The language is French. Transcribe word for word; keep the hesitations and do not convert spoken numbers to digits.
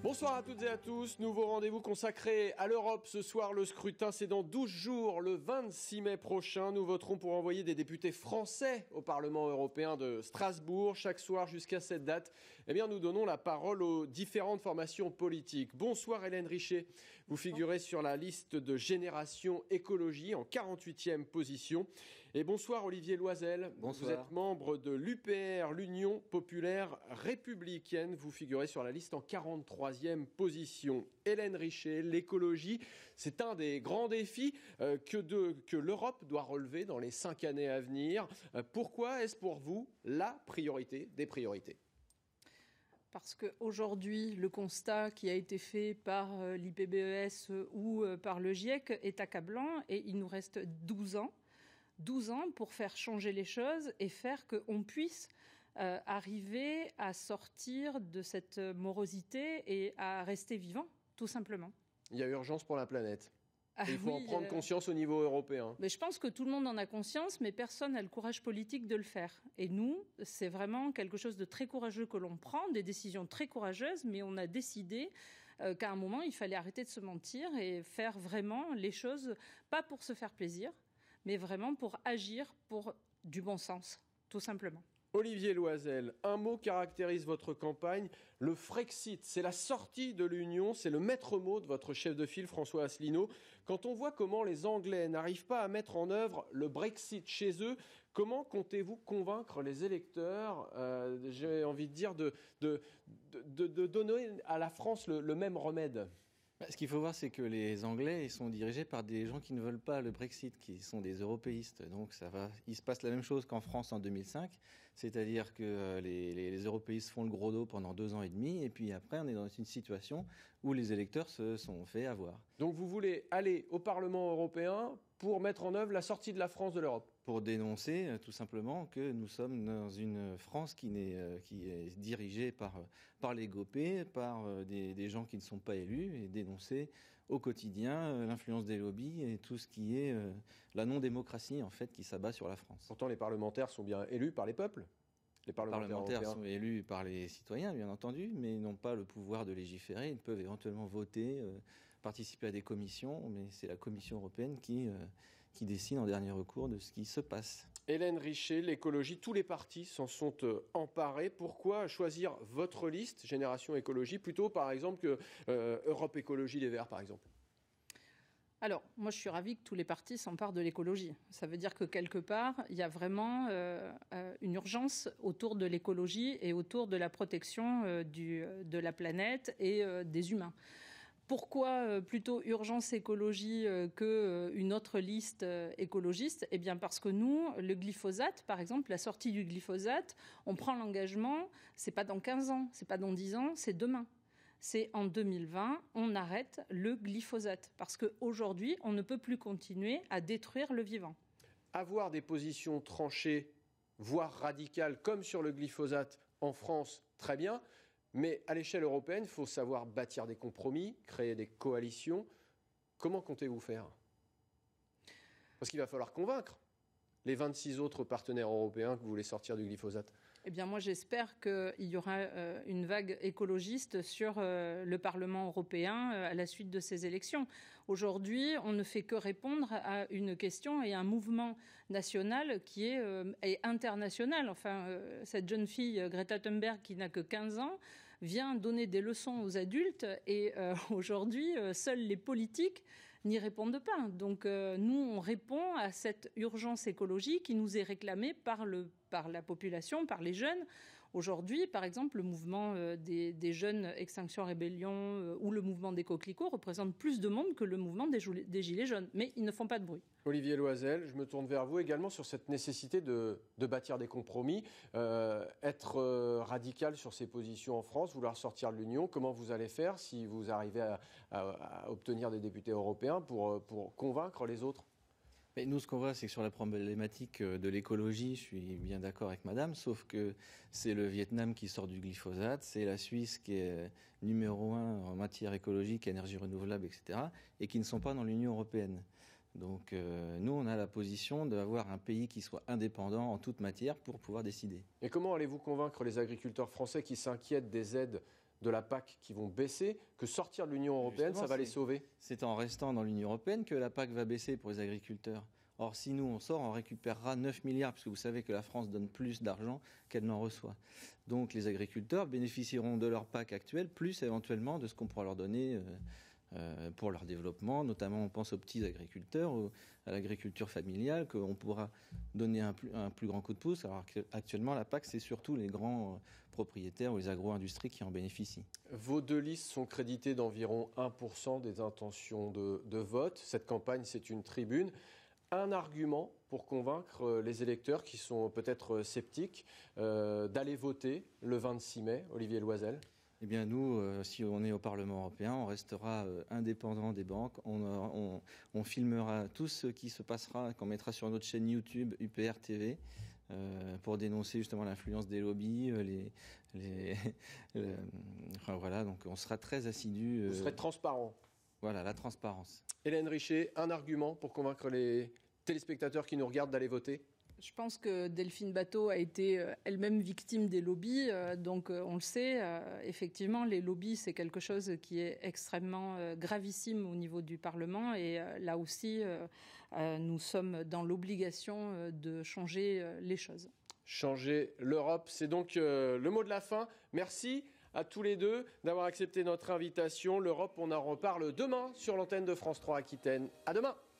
Bonsoir à toutes et à tous, nouveau rendez-vous consacré à l'Europe. Ce soir, le scrutin, c'est dans douze jours, le vingt-six mai prochain. Nous voterons pour envoyer des députés français au Parlement européen de Strasbourg. Chaque soir, jusqu'à cette date, eh bien, nous donnons la parole aux différentes formations politiques. Bonsoir Hélène Richet, vous figurez sur la liste de Génération Écologie en quarante-huitième position. Et bonsoir Olivier Loisel, bonsoir. Vous êtes membre de l'U P R, l'Union Populaire Républicaine. Vous figurez sur la liste en quarante-troisième position. Hélène Richet, l'écologie, c'est un des grands défis euh, que, de, que l'Europe doit relever dans les cinq années à venir. Euh, pourquoi est-ce pour vous la priorité des priorités ? Parce qu'aujourd'hui, le constat qui a été fait par l'I P B E S ou par le GIEC est accablant et il nous reste douze ans. douze ans pour faire changer les choses et faire qu'on puisse euh, arriver à sortir de cette morosité et à rester vivant, tout simplement. Il y a urgence pour la planète. Ah, il faut oui, en prendre euh... conscience au niveau européen. Mais je pense que tout le monde en a conscience, mais personne n'a le courage politique de le faire. Et nous, c'est vraiment quelque chose de très courageux que l'on prend, des décisions très courageuses, mais on a décidé euh, qu'à un moment, il fallait arrêter de se mentir et faire vraiment les choses, pas pour se faire plaisir, mais vraiment pour agir pour du bon sens, tout simplement. Olivier Loisel, un mot caractérise votre campagne, le Frexit. C'est la sortie de l'Union, c'est le maître mot de votre chef de file François Asselineau. Quand on voit comment les Anglais n'arrivent pas à mettre en œuvre le Brexit chez eux, comment comptez-vous convaincre les électeurs, euh, j'ai envie de dire, de, de, de, de donner à la France le, le même remède ? Ce qu'il faut voir, c'est que les Anglais ils sont dirigés par des gens qui ne veulent pas le Brexit, qui sont des européistes. Donc ça va, il se passe la même chose qu'en France en deux mille cinq, c'est-à-dire que les, les, les européistes font le gros dos pendant deux ans et demi, et puis après on est dans une situation où les électeurs se sont fait avoir. Donc vous voulez aller au Parlement européen pour mettre en œuvre la sortie de la France de l'Europe ? Pour dénoncer euh, tout simplement que nous sommes dans une France qui, n'est, euh, qui est dirigée par, par les gopés, par euh, des, des gens qui ne sont pas élus, et dénoncer au quotidien euh, l'influence des lobbies et tout ce qui est euh, la non-démocratie en fait qui s'abat sur la France. Pourtant les parlementaires sont bien élus par les peuples. Les parlementaires, les parlementaires européens sont élus par les citoyens, bien entendu, mais n'ont pas le pouvoir de légiférer. Ils peuvent éventuellement voter, euh, participer à des commissions, mais c'est la Commission européenne qui, euh, qui décide en dernier recours de ce qui se passe. Hélène Richet, l'écologie, tous les partis s'en sont euh, emparés. Pourquoi choisir votre liste, Génération Écologie, plutôt par exemple que euh, Europe Écologie Les Verts, par exemple ? Alors, moi, je suis ravie que tous les partis s'emparent de l'écologie. Ça veut dire que, quelque part, il y a vraiment euh, euh, une urgence autour de l'écologie et autour de la protection euh, du, de la planète et euh, des humains. Pourquoi euh, plutôt urgence écologie euh, qu'une autre liste euh, écologiste ? Eh bien, parce que nous, le glyphosate, par exemple, la sortie du glyphosate, on prend l'engagement, c'est pas dans quinze ans, c'est pas dans dix ans, c'est demain. C'est en deux mille vingt, on arrête le glyphosate. Parce qu'aujourd'hui, on ne peut plus continuer à détruire le vivant. Avoir des positions tranchées, voire radicales, comme sur le glyphosate en France, très bien. Mais à l'échelle européenne, il faut savoir bâtir des compromis, créer des coalitions. Comment comptez-vous faire ? Parce qu'il va falloir convaincre les vingt-six autres partenaires européens que vous voulez sortir du glyphosate. Eh bien, moi, j'espère qu'il y aura euh, une vague écologiste sur euh, le Parlement européen euh, à la suite de ces élections. Aujourd'hui, on ne fait que répondre à une question et un mouvement national qui est euh, et international. Enfin, euh, cette jeune fille, Greta Thunberg, qui n'a que quinze ans, vient donner des leçons aux adultes et euh, aujourd'hui, euh, seuls les politiques n'y répondent pas. Donc, euh, nous, on répond à cette urgence écologique qui nous est réclamée par le par la population, par les jeunes. Aujourd'hui, par exemple, le mouvement euh, des, des jeunes Extinction Rébellion euh, ou le mouvement des coquelicots représentent plus de monde que le mouvement des, des Gilets jaunes. Mais ils ne font pas de bruit. Olivier Loisel, je me tourne vers vous également sur cette nécessité de, de bâtir des compromis, euh, être euh, radical sur ses positions en France, vouloir sortir de l'Union. Comment vous allez faire si vous arrivez à, à, à obtenir des députés européens pour, pour convaincre les autres ? Mais nous, ce qu'on voit, c'est que sur la problématique de l'écologie, je suis bien d'accord avec madame, sauf que c'est le Vietnam qui sort du glyphosate, c'est la Suisse qui est numéro un en matière écologique, énergie renouvelable, et cetera, et qui ne sont pas dans l'Union européenne. Donc euh, nous, on a la position d'avoir un pays qui soit indépendant en toute matière pour pouvoir décider. Et comment allez-vous convaincre les agriculteurs français qui s'inquiètent des aides de la P A C qui vont baisser, que sortir de l'Union européenne, Justement, ça va les sauver? C'est en restant dans l'Union européenne que la P A C va baisser pour les agriculteurs. Or, si nous, on sort, on récupérera neuf milliards, puisque vous savez que la France donne plus d'argent qu'elle n'en reçoit. Donc, les agriculteurs bénéficieront de leur P A C actuelle, plus éventuellement de ce qu'on pourra leur donner euh, euh, pour leur développement. Notamment, on pense aux petits agriculteurs, aux, à l'agriculture familiale, qu'on pourra donner un plus, un plus grand coup de pouce. Alors qu'actuellement, la P A C, c'est surtout les grands euh, propriétaires ou les agro-industries qui en bénéficient. Vos deux listes sont créditées d'environ un pour cent des intentions de, de vote. Cette campagne, c'est une tribune. Un argument pour convaincre les électeurs qui sont peut-être sceptiques euh, d'aller voter le vingt-six mai, Olivier Loisel? Eh bien, nous, euh, si on est au Parlement européen, on restera euh, indépendant des banques. On, euh, on, on filmera tout ce qui se passera, qu'on mettra sur notre chaîne YouTube U P R T V, euh, pour dénoncer justement l'influence des lobbies. Euh, les, les, euh, enfin, voilà, donc on sera très assidus. Euh, Vous serez transparent. Voilà, la transparence. Hélène Richet, un argument pour convaincre les téléspectateurs qui nous regardent d'aller voter? Je pense que Delphine Batho a été elle-même victime des lobbies, donc on le sait, effectivement, les lobbies, c'est quelque chose qui est extrêmement gravissime au niveau du Parlement, et là aussi, nous sommes dans l'obligation de changer les choses. Changer l'Europe, c'est donc le mot de la fin. Merci à tous les deux d'avoir accepté notre invitation. L'Europe, on en reparle demain sur l'antenne de France trois Aquitaine. À demain.